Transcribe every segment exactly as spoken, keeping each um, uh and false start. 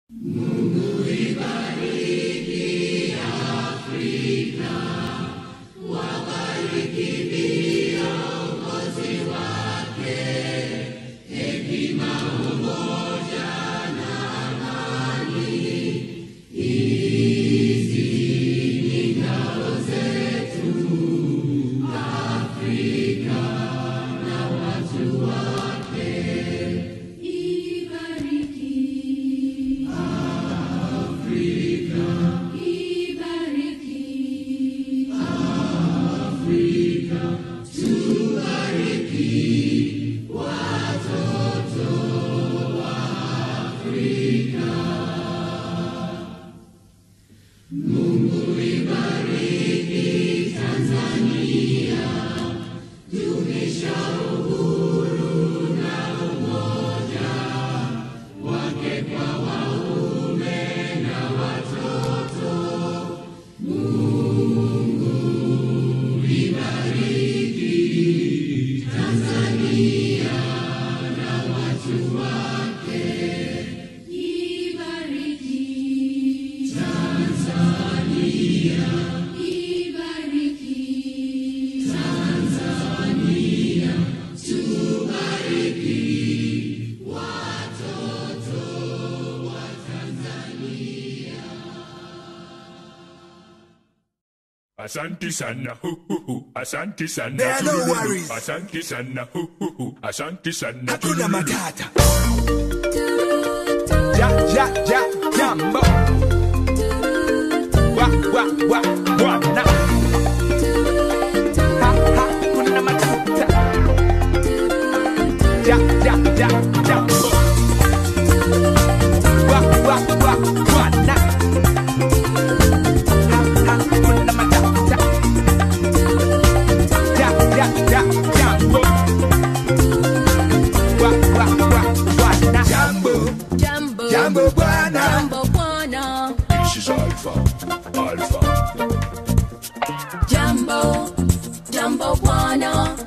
Asante sana, hu hu hu. Asante sana. There are no worries. Asante sana, hu hu hu. Asante sana. Hakuna matata. Ja ja ja jambo. Wa wa wa wana. Ha ha kuna matata. Ja ja ja jambo. Wa wa wa wana. Jambo bwana, Jambo bwana, This is Alpha, Alpha. Jambo, Jambo bwana,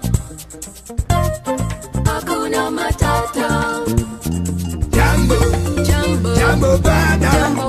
hakuna matata. jambo, Jambo, jambo bwana, Jambo